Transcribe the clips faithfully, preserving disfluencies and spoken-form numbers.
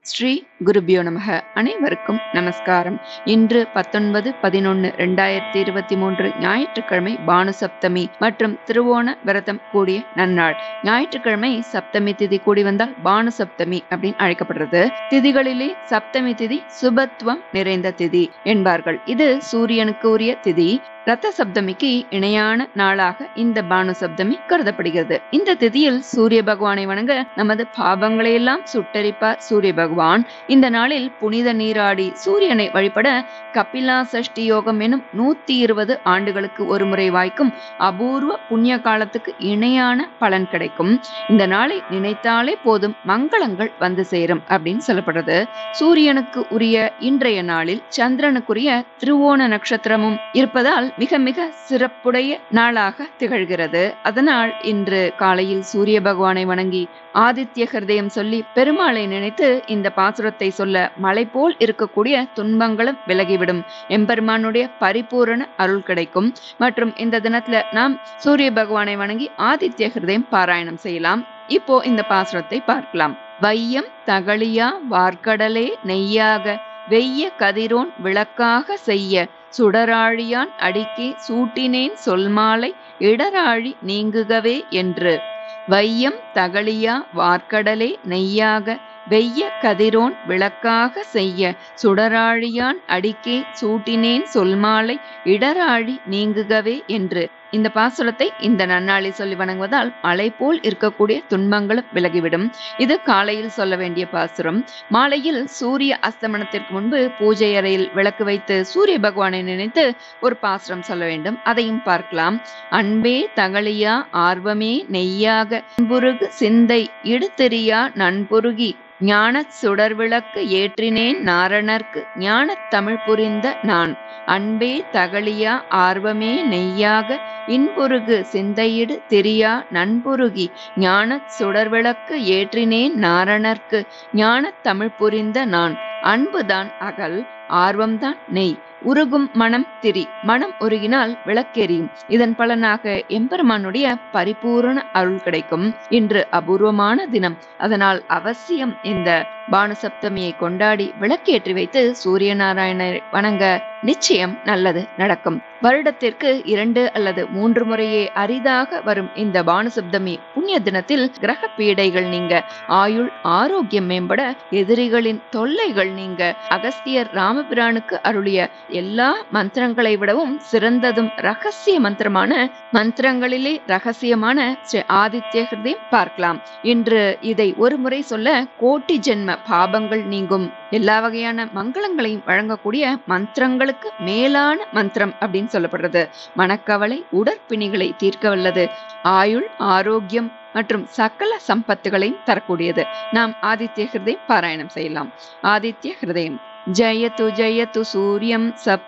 ஸ்ரீ குருபியோ நமக. அனைவருக்கும் நமஸ்காரம். இன்று பத்தொன்பது பதினொன்னு இரண்டாயிரத்தி இருபத்தி மூன்று ஞாயிற்றுக்கிழமை பானு சப்தமி மற்றும் திருவோண விரதம் கூடிய நன்னாள். ஞாயிற்றுக்கிழமை சப்தமி திதி கூடி வந்தால் பானு சப்தமி அப்படின்னு அழைக்கப்படுறது. திதிகளிலே சப்தமி திதி சுபத்துவம் நிறைந்த திதி என்பார்கள். இது சூரியனுக்கு உரிய திதி. ரத்த சப்தமிக்கு இணையான நாளாக இந்த பானு சப்தமி கருதப்படுகிறது. இந்த திதியில் சூரிய பகவானை வணங்க நமது பாவங்களை எல்லாம் சுட்டரிப்பார் சூரிய பகவான். இந்த நாளில் புனித நீராடி சூரியனை வழிபட கபிலா சஷ்டி யோகம் எனும் நூத்தி இருபது ஆண்டுகளுக்கு ஒரு முறை வாய்க்கும் அபூர்வ புண்ணிய காலத்துக்கு இணையான பலன் கிடைக்கும். இந்த நாளை நினைத்தாலே போதும் மங்களங்கள் வந்து சேரும் அப்படின்னு சொல்லப்படுறது. சூரியனுக்கு உரிய இன்றைய நாளில் சந்திரனுக்குரிய திருவோண நட்சத்திரமும் இருப்பதால் மிக மிக சிறப்புடைய நாளாக திகழ்கிறது. அதனால் இன்று காலையில் சூரிய பகவானை வணங்கி ஆதித்ய ஹிருதயம் சொல்லி பெருமாளை நினைத்து இந்த பாசுரத்தை சொல்ல மலை போல் இருக்கக்கூடிய துன்பங்களும் விலகிவிடும். எம்பெருமானுடைய பரிபூரண அருள் கிடைக்கும். மற்றும் இந்த தினத்துல நாம் சூரிய பகவானை வணங்கி ஆதித்ய ஹிருதயம் பாராயணம் செய்யலாம். இப்போ இந்த பாசுரத்தை பார்க்கலாம். வையம் தகளியா வார்க்கடலே நெய்யாக வெய்ய கதிரோன் விளக்காக செய்ய சுடராழியான் அடிக்கே சூட்டினேன் சொல்மாலை இடராழி நீங்குகவே என்று. வையம் தகளியா வார்க்கடலே நெய்யாக வெய்ய கதிரோன் விளக்காக செய்ய சுடராழியான் அடிக்கே சூட்டினேன் சொல்மாலை இடராழி நீங்குகவே என்று. இந்த பாசுரத்தை இந்த நன்னாளில் சொல்லி வணங்குவதால் மலை போல் இருக்கக்கூடிய துன்பங்களும் விலகிவிடும். இது காலையில் சொல்ல வேண்டிய பாசுரம். மாலையில் சூரிய அஸ்தமனத்திற்கு முன்பு பூஜை அறையில் விளக்கு வைத்து சூரிய பகவானை நினைத்து ஒரு பாசுரம் சொல்ல வேண்டும். அதையும் பார்க்கலாம். அன்பே தகளியா ஆர்வமே நெய்யாக அன்புருகு சிந்தை இடுத்தெரியா நண்புருகி ஞானச் சுடர்விளக்கு ஏற்றினேன் நாரணர்க்கு ஞானத் தமிழ் புரிந்த நான். அன்பே தகளியா ஆர்வமே நெய்யாக இன்புருகு சிந்தையிடு தெரியா நண்புருகி ஞானச் சுடர்விளக்கு ஏற்றினேன் நாரணர்க்கு ஞானத் தமிழ் புரிந்த நான். அன்புதான் அகல், ஆர்வம்தான் நெய், உருகும் மனம் திரி. மனம் உருகினால் விளக்கெரியும். இதன் பலனாக எம்பெருமானுடைய பரிபூரண அருள் கிடைக்கும். இன்று அபூர்வமான தினம். அதனால் அவசியம் இந்த பானு சப்தமியை கொண்டாடி விளக்கேற்றி வைத்து சூரிய நாராயணரை வணங்க நிச்சயம் நல்லது நடக்கும். வருடத்திற்கு இரண்டு அல்லது மூன்று முறையே அரிதாக வரும் இந்த பானு சப்தமி புண்ணிய தினத்தில் கிரக பீடைகள் நீங்க, ஆயுள் ஆரோக்கியம் மேம்பட, எதிரிகளின் தொல்லைகள் நீங்க, அகஸ்தியர் ராமபிரானுக்கு அருளிய எல்லா மந்திரங்களை விடவும் சிறந்ததும் ரகசிய மந்திரமான மந்திரங்களிலே ரகசியமான ஸ்ரீ ஆதித்ய ஹிருதயம் பார்க்கலாம். இன்று இதை ஒரு முறை சொல்ல கோட்டி ஜென்ம பாபங்கள் நீங்கும். எல்லா வகையான மங்களங்களையும் வழங்கக்கூடிய மந்திரங்களுக்கு மேலான மந்திரம் அப்படின்னு சொல்லப்படுறது. மனக்கவலை உடற்பிணிகளை தீர்க்க வல்லது. ஆயுள் ஆரோக்கியம் மற்றும் சகல சம்பத்துகளையும் தரக்கூடியது. நாம் ஆதித்ய ஹிருதயம் பாராயணம் செய்யலாம். ஆதித்ய ஹிருதயம். ஜயது ஜயது சூரியம்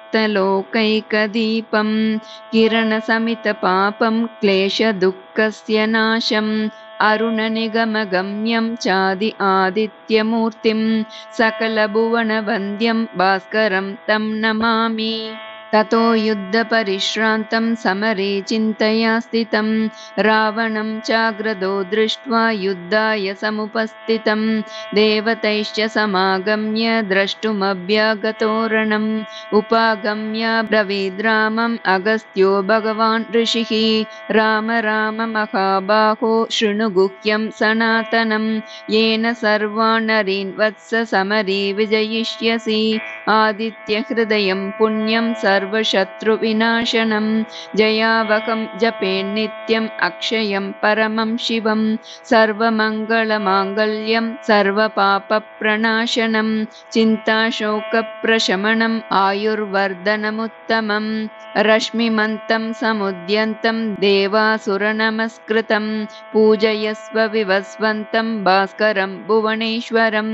சப்தலோகைக தீபம் கிரண சமித பாபம் கிளேஷ துக்கஸ்ய நாசம் அருண நிகம கம்யம் சாதி ஆதித்யமூர்த்திம் சகல புவன வந்தியம் பாஸ்கரம் தம் நமாமி. ததோ யுத்த பரிஷ்ராந்தம் சமரே சிந்தயா ஸ்திதம் ராவணம் சாக்ரதோ திருஷ்ட்வா யுத்தாய சமுபஸ்திதம் தேவதைஷ்ச சமாகம்ய द्रष्टुमभ्यागतोरणम् उपागम्य ब्रवीद्रामम् अगस्त्यो भगवान् ऋषिः राम राम महाबाहो शृणु गुह्यं सनातनं येन सर्वान् नरीन् वत्स समरे विजयिष्यसि आदित्य हृदयं पुण्यं सर्वशत्रु विनाशनं जयावकं जपे नित्यं अक्षयं परमं शिवं सर्वमङ्गलमाङ्गल्यं सर्वपापप्रणाशनं चिन्ताशोकप्रशमनम् आयुर्वर्धनमुत्तमं रश्मिमन्तं समुद्यन्तं देवासुरनमस्कृतं पूजयस्व विवस्वन्तं भास्करं भुवनेश्वरं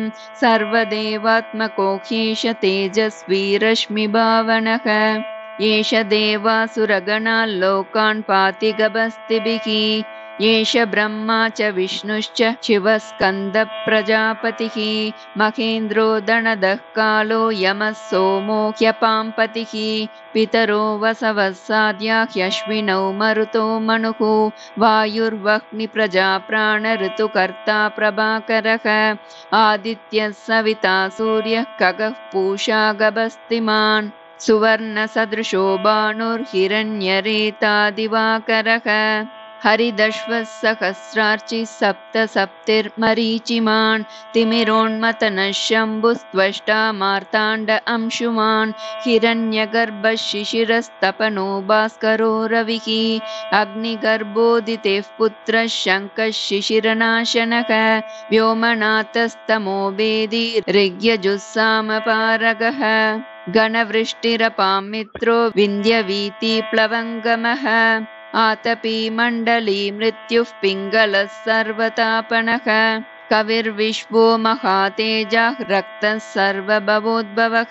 सर्वदेवात्मकोह्येष तेजस्वी रश्मिभावनः एष देवासुरगणाल्लोकान् पाति गभस्तिभिः एष ब्रह्मा च विष्णुश्च शिवः स्कन्द प्रजापतिः महेन्द्रो दणदः कालो यमः सोमो ह्यपाम्पतिः पितरो वसवः साध्या ह्यश्विनौ मरुतो मनुः वायुर्वह्निप्रजा प्राणऋतुकर्ता प्रभाकरः आदित्यः सविता सूर्यः खगः पूषा गभस्तिमान् सुवर्णसदृशो बाणुर्हिरण्यरेता दिवाकरः हरिदश्वः सहस्रार्चिः सप्त सप्तिर्मरीचिमान् तिमिरोन्मथनः शम्भुस्त्वष्टा मार्ताण्ड अंशुमान् हिरण्यगर्भः शिशिरस्तपनो भास्करो रविः अग्निगर्भोदितेः पुत्रः शङ्खः शिशिरनाशनः व्योमनाथस्तमो वेदी ऋग्यजुस्सामपारगः गणवृष्टिरपां मित्रो विन्ध्यवीति प्लवङ्गमः आतपी मण्डली मृत्युः पिङ्गलः सर्वतापनः कविर्विश्वो महातेजः रक्तः सर्वभवोद्भवः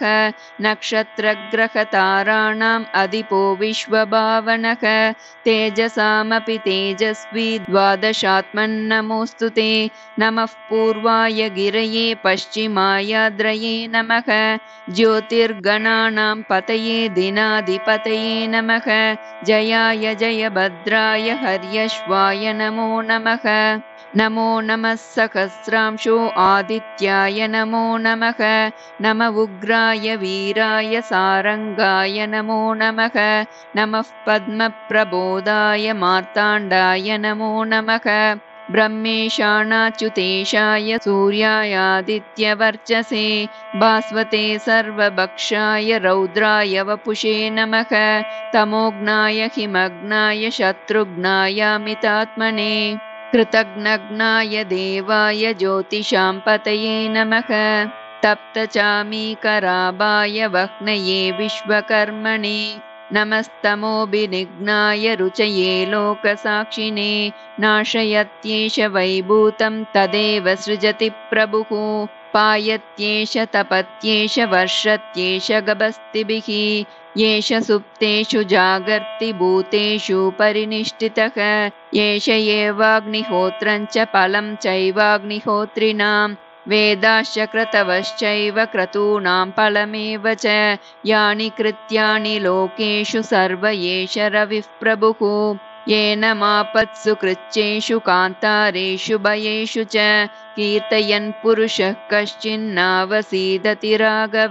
नक्षत्रग्रहताराणाम् अधिपो विश्वभावनः तेजसामपि तेजस्वी द्वादशात्मन्नमोऽस्तु ते नमः पूर्वाय गिरये पश्चिमायाद्रये नमः ज्योतिर्गणानां पतये दिनाधिपतये नमः जयाय जयभद्राय हर्यश्वाय नमो नमः नमो नमः सहस्रांशो आदित्याय नमो नमः नम उग्राय वीराय सारंगाय नमो नमः नमः पद्मप्रबोधाय मार्ताण्डाय नमो नमः ब्रह्मेशानाच्युतेशाय सूर्यायादित्यवर्चसे भास्वते सर्वभक्षाय रौद्राय वपुषे नमः तमोघ्नाय हिमग्नाय शत्रुघ्नायामितात्मने कृतघ्नघ्नाय देवाय ज्योतिषां पतये नमः तप्तचामीकराभाय वह्नये विश्वकर्मणे नमस्तमोभिनिघ्नाय रुचये लोकसाक्षिणे नाशयत्येष वैभूतं तदेव सृजति प्रभुः पायत्येष तपत्येष वर्षत्येष गभस्तिभिः येष सुप्तेषु जागर्ति भूतेषु परिनिष्ठितः येष एवाग्निहोत्रं च फलं चैवाग्निहोत्रिणां वेदाश्च क्रतवश्चैव क्रतूनां फलमेव च यानि कृत्यानि लोकेषु सर्व एष रविः प्रभुः येन मापत्सु कृच्छेषु कान्तारेषु भयेषु च कीर्तयन् पुरुषः कश्चिन्नावसीदति राघव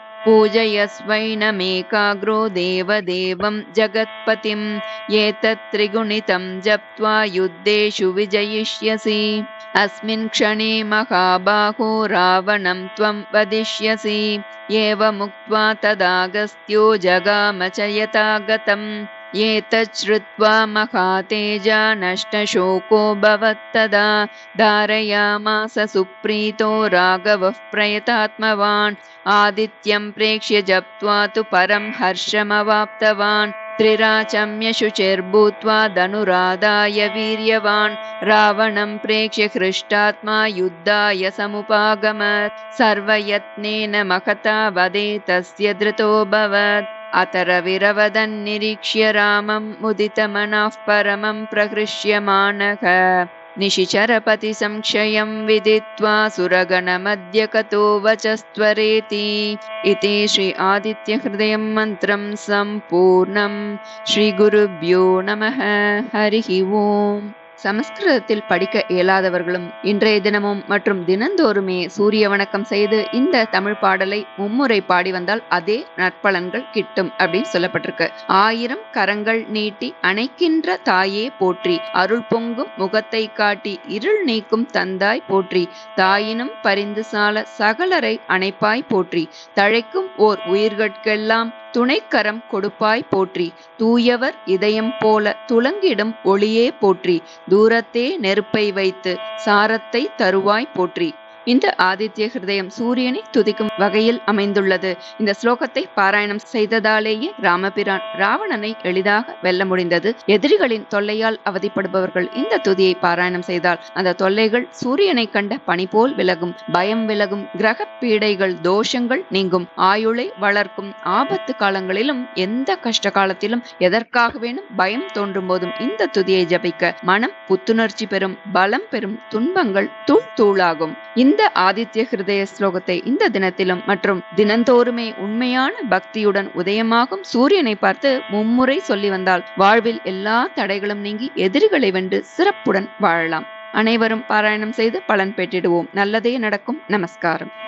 पूजयस्वैनमेकाग्रो देवदेवं जगत्पतिं एतत् त्रिगुणितं जप्त्वा युद्धेषु विजयिष्यसि अस्मिन् क्षणे महाबाहो रावणं त्वं वदिष्यसि एवमुक्त्वा तदागस्त्यो जगाम च यथागतम् एतत् श्रुत्वा महातेजा नष्टशोको भवत्तदा धारयामास सुप्रीतो राघवः प्रयतात्मवान् आदित्यं प्रेक्ष्य जप्त्वा तु परं हर्षमवाप्तवान् त्रिराचम्य शुचिर्भूत्वा धनुरादाय वीर्यवान् रावणं प्रेक्ष्य हृष्टात्मा युद्धाय समुपागमत् सर्वयत्नेन महता वदे तस्य धृतोऽभवत् अतरविरवदन्निरीक्ष्य रामं मुदितमनः परमं प्रहृष्यमाणः निशिचरपति संक्षयं विदित्वा सुरगणमध्यकतो वचस्त्वरेति इति श्री आदित्य हृदयं मन्त्रं सम्पूर्णं श्री गुरुभ्यो नमः हरिः ओम् சமஸ்கிருதத்தில் படிக்க இயலாதவர்களும் இன்றைய தினமும் மற்றும் தினந்தோறுமே சூரிய வணக்கம் செய்து இந்த தமிழ் பாடலை மும்முறை பாடி வந்தால் அதே நற்பலன்கள் கிட்டும் அப்படின்னு சொல்லப்பட்டிருக்கு. ஆயிரம் கரங்கள் நீட்டி அணைக்கின்ற தாயே போற்றி, அருள் பொங்கும் முகத்தை காட்டி இருள் நீக்கும் தந்தாய் போற்றி, தாயினும் பரிந்து சால சகலரை அணைப்பாய் போற்றி, தழைக்கும் ஓர் உயிர்கட்கெல்லாம் துணைக்கரம் கொடுப்பாய் போற்றி, தூயவர் இதயம் போல துலங்கிடும் ஒளியே போற்றி, தூரத்தே நெருப்பை வைத்து சாரத்தை தருவாய் போற்றி, இந்த ஆதித்ய ஹிருதயம் சூரியனை துதிக்கும் வகையில் அமைந்துள்ளது. இந்த ஸ்லோகத்தை பாராயணம் செய்ததாலேயே ராமபிரான் ராவணனை எளிதாக வெல்ல முடிந்தது. எதிரிகளின் தொல்லையால் அவதிப்படுபவர்கள் இந்த துதியை பாராயணம் செய்தால் அந்த தொல்லைகள் சூரியனை கண்ட பனி போல் விலகும், பயம் விலகும், கிரக பீடைகள் தோஷங்கள் நீங்கும், ஆயுளை வளர்க்கும். ஆபத்து காலங்களிலும் எந்த கஷ்ட காலத்திலும் எதற்காக வேணும் பயம் தோன்றும் போதும் இந்த துதியை ஜபிக்க மனம் புத்துணர்ச்சி பெறும், பலம் பெறும், துன்பங்கள் தூள் தூளாகும். இந்த ஆதித்ய ஹிருதய ஸ்லோகத்தை இந்த தினத்திலும் மற்றும் தினந்தோறுமே உண்மையான பக்தியுடன் உதயமாகும் சூரியனை பார்த்து மும்முறை சொல்லி வந்தால் வாழ்வில் எல்லா தடைகளும் நீங்கி எதிரிகளை வென்று சிறப்புடன் வாழலாம். அனைவரும் பாராயணம் செய்து பலன் பெற்றிடுவோம். நல்லதே நடக்கும். நமஸ்காரம்.